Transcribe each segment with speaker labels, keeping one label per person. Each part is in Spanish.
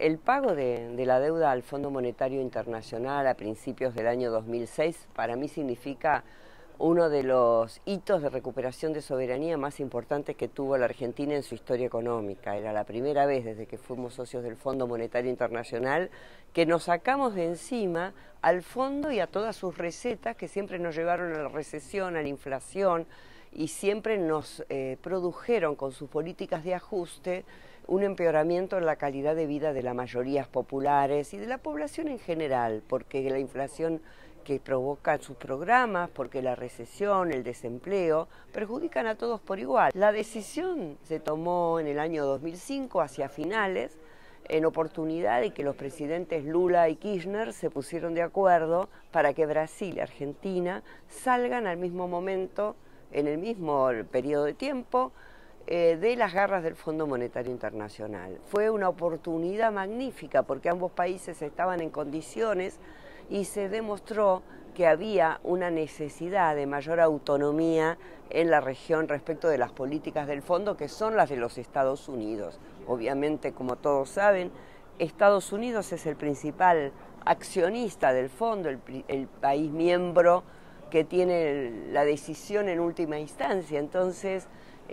Speaker 1: El pago de la deuda al Fondo Monetario Internacional a principios del año 2006 para mí significa uno de los hitos de recuperación de soberanía más importantes que tuvo la Argentina en su historia económica. Era la primera vez desde que fuimos socios del Fondo Monetario Internacional que nos sacamos de encima al fondo y a todas sus recetas que siempre nos llevaron a la recesión, a la inflación y siempre nos produjeron con sus políticas de ajuste un empeoramiento en la calidad de vida de las mayorías populares y de la población en general, porque la inflación que provocan sus programas, porque la recesión, el desempleo, perjudican a todos por igual. La decisión se tomó en el año 2005, hacia finales, en oportunidad de que los presidentes Lula y Kirchner se pusieron de acuerdo para que Brasil y Argentina salgan al mismo momento, en el mismo periodo de tiempo, de las garras del Fondo Monetario Internacional. Fue una oportunidad magnífica porque ambos países estaban en condiciones y se demostró que había una necesidad de mayor autonomía en la región respecto de las políticas del fondo, que son las de los Estados Unidos. Obviamente, como todos saben, Estados Unidos es el principal accionista del fondo, el país miembro que tiene la decisión en última instancia. Entonces,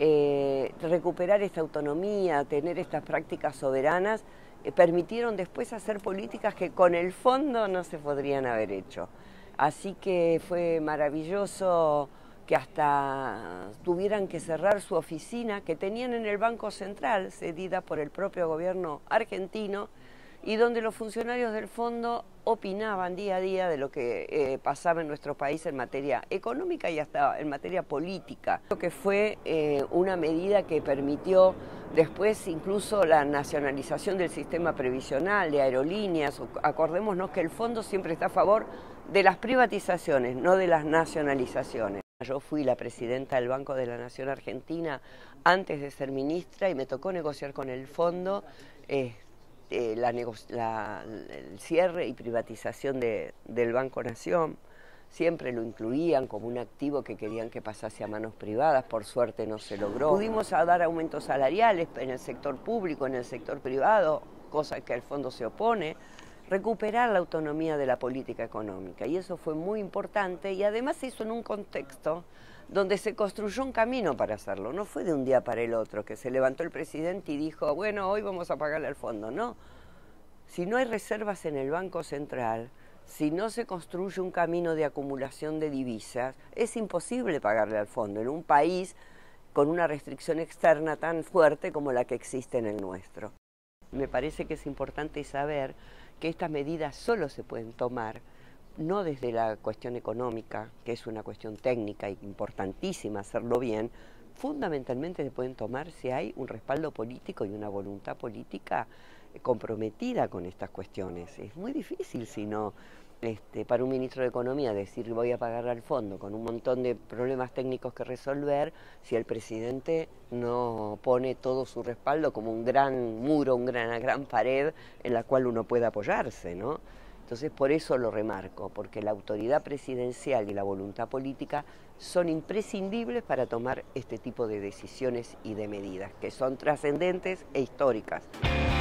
Speaker 1: recuperar esta autonomía, tener estas prácticas soberanas, permitieron después hacer políticas que con el fondo no se podrían haber hecho. Así que fue maravilloso que hasta tuvieran que cerrar su oficina que tenían en el Banco Central, cedida por el propio gobierno argentino, y donde los funcionarios del fondo opinaban día a día de lo que pasaba en nuestro país en materia económica y hasta en materia política. Creo que fue una medida que permitió después incluso la nacionalización del sistema previsional, de aerolíneas. Acordémonos que el fondo siempre está a favor de las privatizaciones, no de las nacionalizaciones. Yo fui la presidenta del Banco de la Nación Argentina antes de ser ministra y me tocó negociar con el fondo el cierre y privatización del Banco Nación. Siempre lo incluían como un activo que querían que pasase a manos privadas, por suerte no se logró. Pudimos dar aumentos salariales en el sector público, en el sector privado, cosa que al fondo se opone, recuperar la autonomía de la política económica, y eso fue muy importante, y además se hizo en un contexto donde se construyó un camino para hacerlo. No fue de un día para el otro que se levantó el presidente y dijo, bueno, hoy vamos a pagarle al fondo. No, si no hay reservas en el Banco Central, si no se construye un camino de acumulación de divisas, es imposible pagarle al fondo en un país con una restricción externa tan fuerte como la que existe en el nuestro. Me parece que es importante saber que estas medidas solo se pueden tomar no desde la cuestión económica, que es una cuestión técnica y importantísima hacerlo bien, fundamentalmente se pueden tomar si hay un respaldo político y una voluntad política comprometida con estas cuestiones. Es muy difícil si no, para un ministro de Economía decir voy a pagar al fondo con un montón de problemas técnicos que resolver, si el presidente no pone todo su respaldo como un gran muro, una gran pared en la cual uno puede apoyarse, ¿no? Entonces, por eso lo remarco, porque la autoridad presidencial y la voluntad política son imprescindibles para tomar este tipo de decisiones y de medidas, que son trascendentes e históricas.